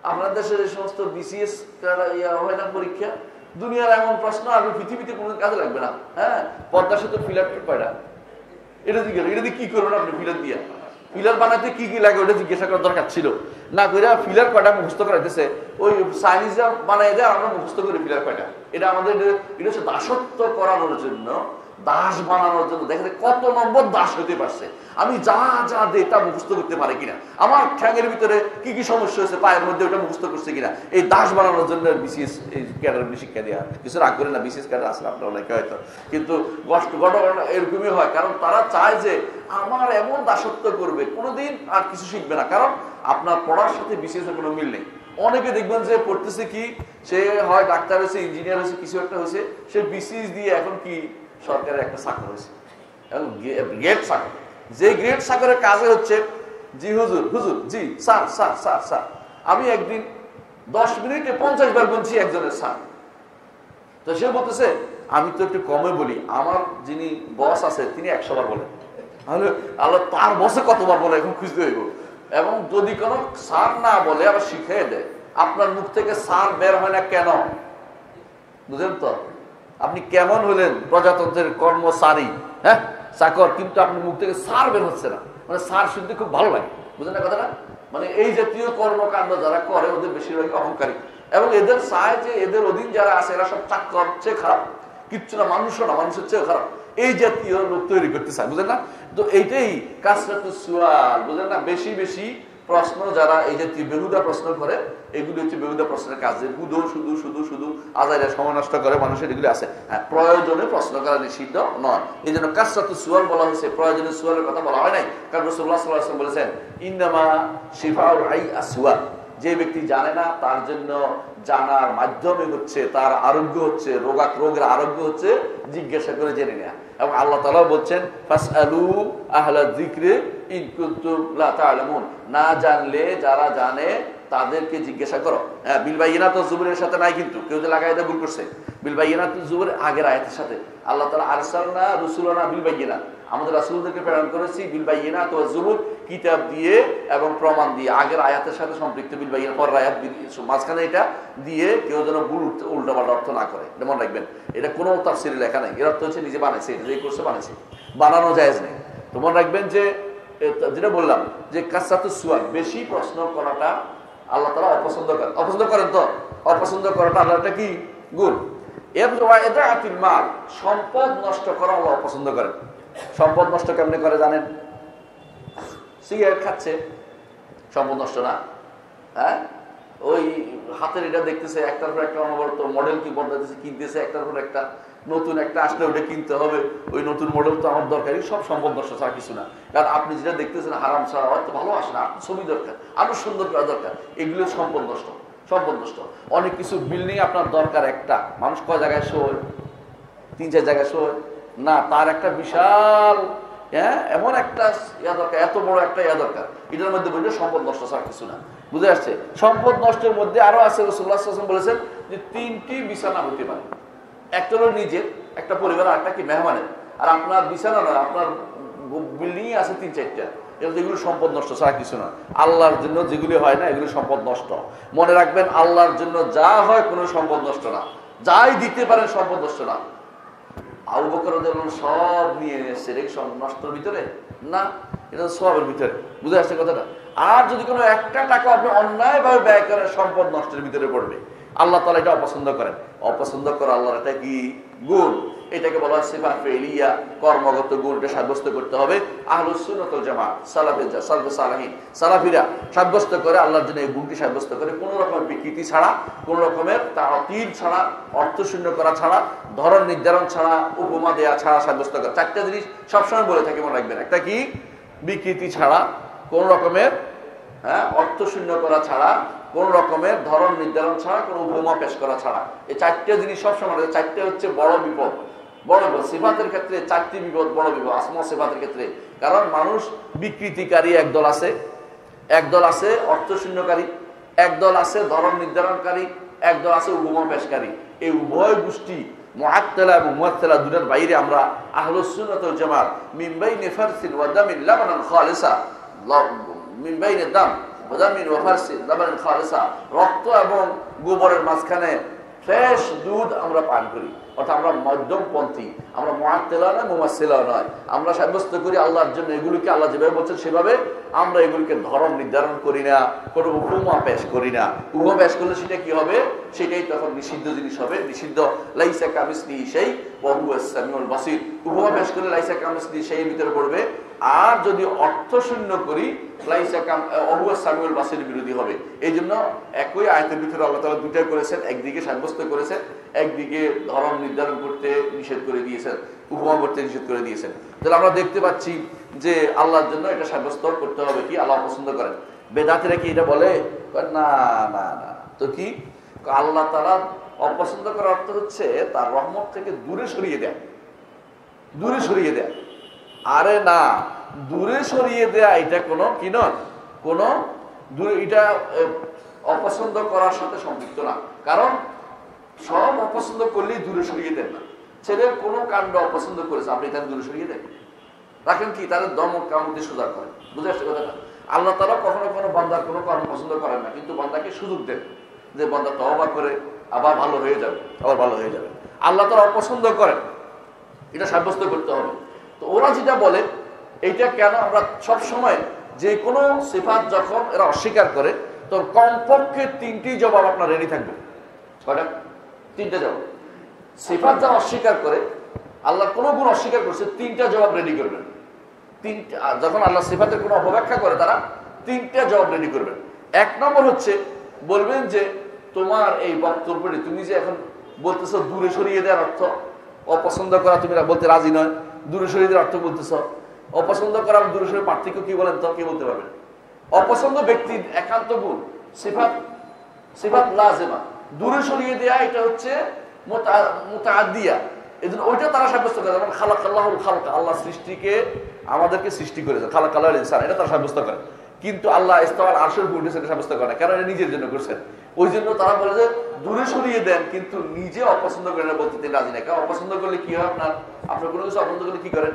আপনার দেশের এই সমস্ত বিসিএস হয় না পরীক্ষা, দুনিয়ার এমন প্রশ্ন আর পৃথিবীতে কোনো কাজে লাগবে না। হ্যাঁ, পদ্মা সেতু ফিলার কয়টা, এটা দিয়ে কি করবেন আপনি? ফিলার দিয়া ফিলার বানাতে কি কি লাগে ওটা জিজ্ঞাসা করার দরকার ছিল না। কইরা ফিলার কয়টা মুখস্থ করাইতেছে, ওই চাইনিজরা বানাই দেয়, আমরা মুখস্থ করি ফিলার কয়টা। এটা আমাদের এটা হচ্ছে দাসত্ব করানোর জন্য, দাস বানানোর জন্য। দেখেন কত নম্বর দাস হতে পারছে। আমি যা যা দিই তা মুখস্থ করতে পারে কিনা, আমার ঠ্যাঙের ভিতরে কি কি সমস্যা হয়েছে পায়ের মধ্যে ওটা মুখস্থ করছে কিনা, এই দাস বানানোর জন্য বিসিএস এই ক্যাডার শিক্ষা দেওয়া। কিছু রাগ করে না, বিসিএস ক্যাডার আসলে আপনার অনেকে হয়তো, কিন্তু ঘটনা এরকমই হয়। কারণ তারা চায় যে আমার এমন দাসত্ব করবে, কোনোদিন আর কিছু শিখবে না। কারণ আপনার পড়ার সাথে বিসিএস এর কোনো মিল নেই। অনেকে দেখবেন যে পড়তেছে কি, সে হয় ডাক্তার হয়েছে, ইঞ্জিনিয়ার হয়েছে, কিছু একটা হয়েছে, সে বিসিএস দিয়ে এখন কি সরকারের একটা চাকর হয়েছে, এবং গ্রেড চাকর। যে গ্রেড চাকরের কাজে হচ্ছে জি হুজুর, হুজুর জি স্যার স্যার স্যার স্যার। আমি একদিন 10 মিনিটে 50 বার বলছি একজনের স্যার। তো সে বলতেছে আমি তো একটু কমে বলি, আমার যিনি বস আছে তিনি 100 বার বলেন। আল্লাহ তার বসে কতবার বলে এখন খুঁজতে হইব। এবং যদি কোনো স্যার না বলে আবার শিখিয়ে দেয়, আপনার মুখ থেকে স্যার বের হয় না কেন? বুঝলেন তো? আপনি কেমন হলেন প্রজাতন্ত্রের কর্মচারী, হ্যাঁ চাকর, কিন্তু আপনার মুখ থেকে স্যার বের হচ্ছে না। মানে স্যার শুনতে খুব ভালো লাগে, বুঝলেন না কথাটা? মানে এই জাতীয় কর্মকাণ্ড যারা করে ওদের বেশিরভাগ অহংকারী, এবং এদের চায় যে এদের অধীন যারা আছে এরা সব চাকর চেয়ে খারাপ, কিচ্ছু না, মানুষও না, মানুষের চেয়ে খারাপ। এই জাতীয় লোক তৈরি করতে চায়, বুঝলেন না? তো এইটাই কাসরাতু সুয়াল, বুঝলেন না? বেশি বেশি প্রশ্ন, যারা এই জাতীয় বেহুদা প্রশ্ন করে, এগুলি হচ্ছে বেহুদা প্রশ্নের কাজ। যে শুধু শুধু শুধু শুধু আজাইরা সময় নষ্ট করে মানুষের, এগুলি আছে। হ্যাঁ, প্রয়োজনে প্রশ্ন করা নিষিদ্ধ নয়। এই জন্য কাসরাতু সুয়াল বলা হয়েছে, প্রয়োজনীয় সুয়ালের কথা বলা হয় নাই। কারণ রাসূলুল্লাহ সাল্লাল্লাহু আলাইহি ওয়াসাল্লাম বলেছেন ইন্নামা শিফাউল আই আসওয়াল, যে ব্যক্তি জানে না তার জন্য জানার মাধ্যমে হচ্ছে তার আরোগ্য, হচ্ছে রোগের আরোগ্য হচ্ছে জিজ্ঞাসা করে জেনে নেওয়া। এবং আল্লাহ তাআলা বলছেন ফাসআলু আহলা যিকরি ইন কুনতুম লা তা'লামুন, না জানলে যারা জানে তাদেরকে জিজ্ঞাসা করো। হ্যাঁ, বিল বাইয়িনাতি যুবরের সাথে নাই, কিন্তু কেউ যে লাগাই দেয় ভুল করছে। বিল বাইয়িনাতি যুবর আগের আয়াতের সাথে আল্লাহ তাআলা আরসালনা রাসূলানা বিল বাইয়িনাত, আমাদের রাসূলদেরকে প্রেরণ করেছি বিল বাইয়িনাত ওয়া যুবুর, কিতাব দিয়ে এবং প্রমাণ দিয়ে। আগের আয়াতের সাথে সম্পৃক্ত বিল বাইয়িনাত, পরের আয়াত মাঝখানে এটা দিয়ে কেউ যেন ভুল উল্টাপাল্টা অর্থ না করে, এটা মনে রাখবেন। এটা কোনো তাফসীরে লেখা নাই, এর অর্থ হচ্ছে নিজে বানাইছে, এটা যে করছে বানাইছে, বানানো জায়েজ নেই। তো মনে রাখবেন যে যেটা বললাম যে কাসরাতু সুয়াল, বেশি প্রশ্ন করাটা আল্লাহ তাআলা অপছন্দ করেন। অপছন্দ করেন তো? অপছন্দ করাটা আল্লাহ একটা কি গুণ? ইদাআতিল মাল, সম্পদ নষ্ট করা আল্লাহ অপছন্দ করেন। সম্পদ নষ্ট কেমনে করে জানেন? সিগারেট খাচ্ছে, সম্পদ নষ্ট না? হ্যাঁ, ওই হাতের এটা দেখতেছে, একটার পর একটা অনবরত মডেল কি বদলাতেছে, কিনতেছে, একটার পর একটা নতুন একটা আসলে ওটা কিনতে হবে, ওই নতুন মডেল তো আমার দরকারই। সব সম্পদ নষ্ট ছাড়া কিছু না। কারণ আপনি যেটা দেখতেছেন হারাম ছাড়া হয়তো ভালো আসে না, আপনার ছবি দরকার, আরো সুন্দর করা দরকার, এগুলো সম্পদ নষ্ট, সম্পদ নষ্ট। অনেক কিছু বিল্ডিং আপনার দরকার একটা, মানুষ কয় জায়গায় শোয়, 3-4 জায়গায় শোয় না, তার একটা বিশাল এমন একটা ইয়া দরকার, এত বড় একটা ইয়া দরকার। এটার মধ্যে বললে সম্পদ নষ্ট ছাড়া কিছু না। বুঝে আসছে? সম্পদ নষ্টের মধ্যে আরো আছে, রাসূলুল্লাহ সাল্লাল্লাহু আলাইহি ওয়াসাল্লাম বলেছেন যে 3টি বিছানা হতে পারে। একটা হলো নিজের, একটা পরিবার, আর একটা কি মেহমানের। আর আপনার বিছানা নয়, আপনার বিল্ডিং আছে 3-4টা, এগুলো সম্পদ নষ্ট ছাড়া কিছু না। আল্লাহর জন্য যেগুলি হয় না এগুলো সম্পদ নষ্ট। মনে রাখবেন, আল্লাহর জন্য যা হয় কোনো সম্পদ নষ্ট না, যাই দিতে পারেন সম্পদ নষ্ট না। আবু বকর রাদিয়াল্লাহু আনহু সব নিয়ে এসেছে, এটা সব নষ্টের ভিতরে না, এটা সবের ভিতরে। বুঝে আসছে কথাটা? আর যদি কোনো একটা টাকা আপনি অন্যায়ভাবে ব্যয় করেন, সম্পদ নষ্টের ভিতরে পড়বে। আল্লাহ তাআলা এটা অপছন্দ করেন। অপছন্দ করে আল্লাহর এটা কি গুণ? এটাকে বলা হয় সিফাত ফিলিয়া, কর্মগত গুণটা সাব্যস্ত করতে হবে। আহলুস সুন্নাত ওয়াল জামাত, সালাফে সালেহিন, সালাফিরা সাব্যস্ত করে আল্লাহর জন্য এই গুণটি সাব্যস্ত করে, কোনো রকমের বিকৃতি ছাড়া, কোনো রকমের তাতিল ছাড়া, অর্থ শূন্য করা ছাড়া, ধরন নির্ধারণ ছাড়া, উপমা দেয়া ছাড়া সাব্যস্ত করে। 4টা জিনিস সবসময় বলে থাকি, মনে রাখবেন। একটা কি? বিকৃতি ছাড়া, কোন রকমের অর্থ শূন্য করা ছাড়া, কোন রকমের ধরন নির্ধারণ ছাড়া, কোন উপমা পেশ করা ছাড়া। এই 4টা জিনিস সবসময়, 4টা হচ্ছে বড় বিপদ। বড় বিপদ সিফাতের ক্ষেত্রে 4টি বিপদ, বড় বিপদ আসমা সিফাতের ক্ষেত্রে। কারণ মানুষ বিকৃতিকারী একদল আছে, একদল আছে অর্থ শূন্যকারী, একদল আছে ধরন নির্ধারণকারী, একদল আছে উপমা পেশকারী। এই উভয় গোষ্ঠী মুআত্তালা এবং মুআত্তালা দুটার বাইরে আমরা আহলুস সুন্নাত ওয়াল জামাত মিন বাইনি ফারসিন ওয়া দামিন লাবানান খালিসা, মিন বাইনি দাম ওয়াদামিন ওয়া ফারসিন লাবানান খালিসা, রক্ত এবং গোবরের মাঝখানে ফ্রেশ দুধ আমরা পান করি। অর্থাৎ আমরা মধ্যমপন্থী, আমরা মুআত্তিলা নয়, মুমাসসিলা নয়। আমরা সাব্যস্ত করি আল্লাহর জন্য এগুলিকে, আল্লাহ যেভাবে বলছেন সেভাবে। আমরা এগুলিকে ধর্ম নির্ধারণ করি না, কোনো উপমা পেশ করি না। উপমা পেশ করলে সেটা কি হবে? সেটাই তখন নিষিদ্ধ জিনিস হবে, নিষিদ্ধ। লাইসা কামিসলিহি শাই ওয়া হুয়াস সামিউল বাসীর। উপমা পেশ করলে লাইসা কামিসলিহি শাইয়ের ভিতরে পড়বে। আর যদি অর্থ শূন্য করি লাইসা কাম ওয়া হুয়াস সামিউল বাসীর বিরোধী হবে। এই জন্য একই আয়াতের ভিতরে আল্লাহ তাআলা দুটো করেছেন, একদিকে সাব্যস্ত করেছেন, একদিকে ধর্ম নির্ধারণ করতে নিষেধ করে দিয়েছেন, উপমা করতে নিষেধ করে দিয়েছেন। তাহলে আমরা দেখতে পাচ্ছি যে আল্লাহর জন্য এটা সাব্যস্ত করতে হবে কি আল্লাহ পছন্দ করেন। বেদাতিরা কি এটা বলে? না না না, তো কি? আল্লাহ তাআলা অপছন্দ করার অর্থ হচ্ছে তার রহমত থেকে দূরে সরিয়ে দেয়, দূরে সরিয়ে দেয়। আরে না, দূরে সরিয়ে দেয়া এটা কোনো কি নয়, কোনো দূরে, এটা অপছন্দ করার সাথে সম্পৃক্ত না। কারণ সব অপছন্দ করলেই দূরে সরিয়ে দেন না। ছেলের কোনো কাণ্ড অপছন্দ করেছে, আপনি তাকে দূরে সরিয়ে দেন, রাখেন কি? তাদের দমক কামড় সোজা করেন। বুঝে আসছে কথাটা? আল্লাহ তাআলা কখনো কোনো বান্দার কোনো কর্ম পছন্দ করেন না, কিন্তু বান্দাকে সুযোগ দেন যে বান্দা তওবা করে আবার ভালো হয়ে যাবে, আবার ভালো হয়ে যাবে। আল্লাহ তাআলা অপছন্দ করেন, এটা সাব্যস্ত করতে হবে। তো ওরা যেটা বলে এইটা কেন? আমরা সব সময় যে কোনো সিফাত যখন এরা অস্বীকার করে, তো কমপক্ষে তিনটি জবাব আপনার রেডি থাকবে। কয়টা? তিনটা জবাব। সিফাত যা অস্বীকার করে, আল্লাহ কোনো গুণ অস্বীকার করছে, তিনটা জবাব রেডি করবেন। তিনটা, যখন আল্লাহ সিফাতের কোনো অপব্যাখ্যা করে তারা তিনটা জবাব রেডি করবেন। এক নম্বর হচ্ছে বলবেন যে তোমার এই বক্তব্যটি তুমি যে এখন বলতেছো দূরে সরিয়ে দেওয়ার অর্থ, অপছন্দ করা তুমি বলতে রাজি নয়, দূরে সরিয়ে দেওয়ার অর্থ বলতেছ। অপছন্দ করা দূরে সরিয়ে পার্থক্য কি বলেন তো? কে বলতে পারবেন? অপছন্দ ব্যক্তির একান্ত গুণ সিফাত, সিফাত লাজেমা। দূরে সরিয়ে দেয়া এটা হচ্ছে মুতাআদ্দিয়া। এজন্য ওইটা তারা সাব্যস্ত করে, যেমন খালাকাল্লাহুল খালকা, আল্লাহ সৃষ্টিকে আমাদেরকে সৃষ্টি করেছে, খালাকাল্লাহুল ইনসান, এটা তারা সাব্যস্ত করে। কিন্তু আল্লাহ ইস্তাওয়াল আরশের উপর উঠেছে এটা সাব্যস্ত করে না, কারণ এটা নিজের জন্য করছেন। ওই জন্য তারা বলে যে দূরে সরিয়ে দেন, কিন্তু নিজে অপছন্দ করেন না, বলতে তিনি রাজি না। কারণ অপছন্দ করলে কি হয়? আপনার কোনো কিছু অপছন্দ করলে কি করেন?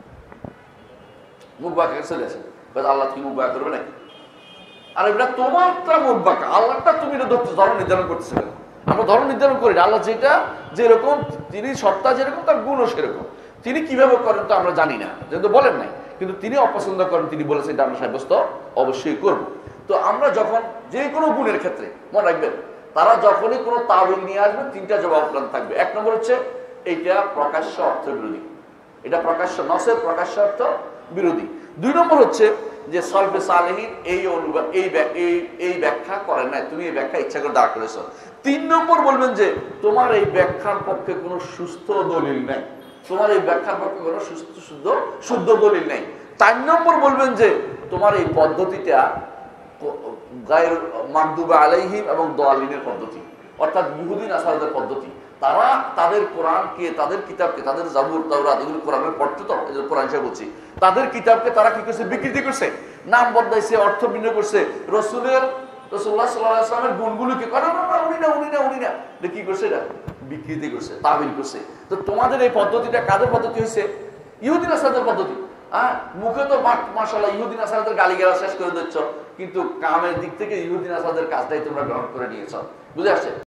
মুখ বাঁকা চলে আসেন, আল্লাহ তুমি মুখ বাঁকা করবে নাকি? আর এটা তোমারটা মুখ বাঁকা, আল্লাহটা তুমি এটা ধর্ম নির্ধারণ করতেছে। আমরা ধর্ম নির্ধারণ করি না, আল্লাহ যেটা যেরকম, তিনি সত্তা যেরকম তার গুণও সেরকম। তিনি কিভাবে করেন তো আমরা জানি না, যেহেতু বলেন নাই, কিন্তু তিনি অপছন্দ করেন, তিনি বলেছেন এটা আমরা সাব্যস্ত অবশ্যই করব। তো আমরা যখন যে কোনো গুণের ক্ষেত্রে মনে রাখবেন, তারা যখনই কোনো তাবিল নিয়ে আসবে তিনটা জবাব থাকবে। এক নম্বর হচ্ছে এইটা প্রকাশ্য অর্থ বিরোধী, এটা প্রকাশ্য নসের প্রকাশ্য অর্থ বিরোধী। দুই নম্বর হচ্ছে যে সলফে সালেহীন এই ব্যাখ্যা করেন নাই, তুমি এই ব্যাখ্যা ইচ্ছা করে দাঁড় করেছো। তিন নম্বর বলবেন যে তোমার এই ব্যাখ্যার পক্ষে কোনো সুস্থ দলিল নাই, তোমার এই ব্যাখ্যার পক্ষে কোনো শুদ্ধ দলিল নেই। ৪ নম্বর বলবেন যে তোমার এই পদ্ধতিটা গায়র মাগদুবে আলাইহিম এবং দালিনের পদ্ধতি, অর্থাৎ ইহুদি নাসারাদের পদ্ধতি। তারা তাদের কোরআনকে, তাদের কিতাবকে, তাদের জাবুর তাওরাত এগুলো কোরআনের পড়তে, তো কোরআন হিসেবে বলছি, তাদের কিতাবকে তারা কি করছে? বিকৃতি করছে, নাম বদলাইছে, অর্থ ভিন্ন করছে। রাসূলুল্লাহ সাল্লাল্লাহু আলাইহি ওয়াসাল্লামের গুণগুলোকে উনি না কি করছে? এটা বিকৃতি করছে, তাবিল করছে। তো তোমাদের এই পদ্ধতিটা কাদের পদ্ধতি হয়েছে? ইহুদি নাসারাদের পদ্ধতি। হ্যাঁ, মুখে তো মাশাআল্লাহ ইহুদি নাসারাদের গালিগালাজ শেষ করে দিচ্ছ, কিন্তু কামের দিক থেকে ইহুদি নাসারাদের কাজটাই তোমরা গ্রহণ করে নিয়েছ। বুঝে আসছে?